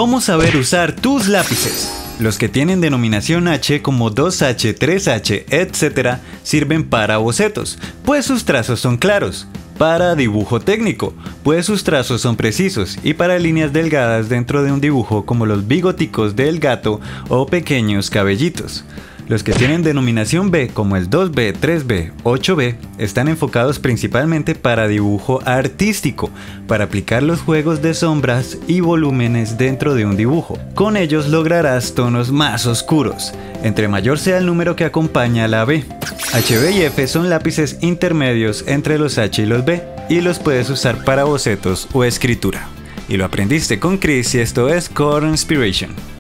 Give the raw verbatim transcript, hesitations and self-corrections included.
¿Cómo saber usar tus lápices? Los que tienen denominación H como dos H, tres H, etcétera sirven para bocetos, pues sus trazos son claros. Para dibujo técnico, pues sus trazos son precisos, y para líneas delgadas dentro de un dibujo como los bigoticos del gato o pequeños cabellitos. Los que tienen denominación B como el dos B, tres B, ocho B están enfocados principalmente para dibujo artístico, para aplicar los juegos de sombras y volúmenes dentro de un dibujo. Con ellos lograrás tonos más oscuros, entre mayor sea el número que acompaña a la B. H B y F son lápices intermedios entre los H y los B, y los puedes usar para bocetos o escritura. Y lo aprendiste con Chris y esto es Core Inspiration.